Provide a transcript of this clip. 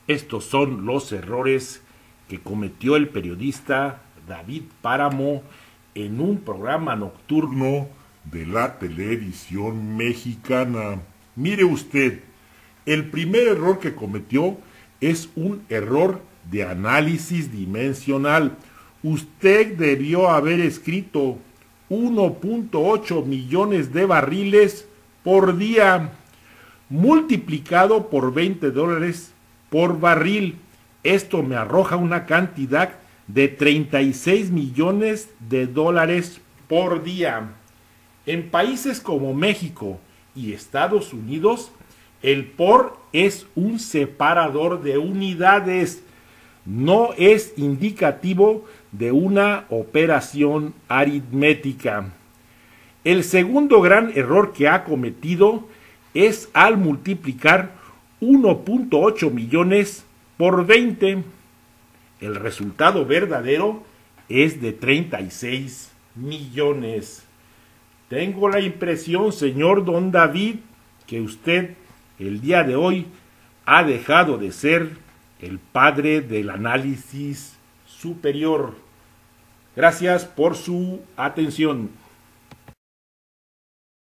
Estos son los errores que cometió el periodista David Páramo en un programa nocturno de la televisión mexicana. Mire usted, el primer error que cometió es un error de análisis dimensional. Usted debió haber escrito 1.8 millones de barriles por día, multiplicado por $20 por barril. Esto me arroja una cantidad de 36 millones de dólares por día. En países como México y Estados Unidos, el por es un separador de unidades, no es indicativo de una operación aritmética. El segundo gran error que ha cometido es al multiplicar 1.8 millones por 20. El resultado verdadero es de 36 millones. Tengo la impresión, señor Don David, que usted el día de hoy ha dejado de ser el padre del análisis superior. Gracias por su atención.